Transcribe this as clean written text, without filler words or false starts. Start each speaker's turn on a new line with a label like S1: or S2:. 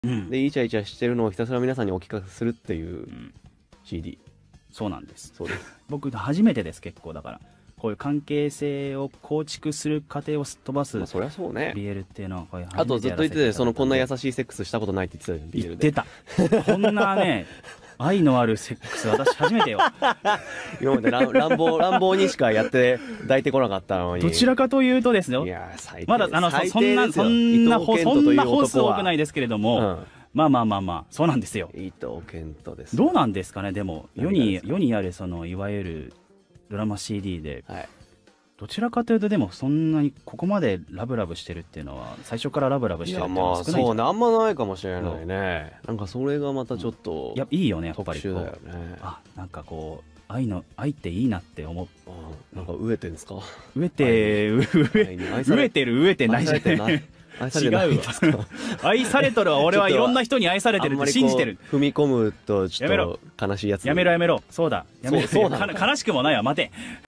S1: うん、
S2: でイチャイチャしてるのをひたすら皆さんにお聞かせするっていう CD。
S1: そうなんです。
S2: そうです。
S1: 僕初めてです、結構。だからこういう関係性を構築する過程をすっ飛ばす、
S2: まあ、そりゃそうね。
S1: BL っていうのはこういう
S2: あとずっと言ってて、こんな優
S1: い
S2: しいセックスしたことないって言ってたじゃん、BL で。
S1: 言ってた。こんなね愛のあるセックス私初めてよ。
S2: 今まで乱暴にしかやって抱いてこなかったのに。
S1: どちらかというとですよ、
S2: いや最低、
S1: まだそんな本数多くないですけれども、まあそうなんですよ。
S2: 伊藤健人です。
S1: どうなんですかね。でも世にあるそのいわゆるドラマ CD で、
S2: はい、
S1: どちらかというとでもそんなにここまでラブラブしてるっていうのは最初からラブラブしてるっていうのは少ないんじゃない。
S2: そうね、あんまないかもしれないね。なんかそれがまたちょっと、
S1: いいよね、やっぱりこう。
S2: 特殊だよね。
S1: なんかこう愛っていいなって思う。
S2: なんか飢えてんですか。
S1: 飢えてないじゃない。違うわ。愛されとるは俺はいろんな人に愛されてるって信じてる。
S2: 踏み込むとちょっと悲しいやつ。
S1: やめろ。そうだ。悲しくもないわ、待て。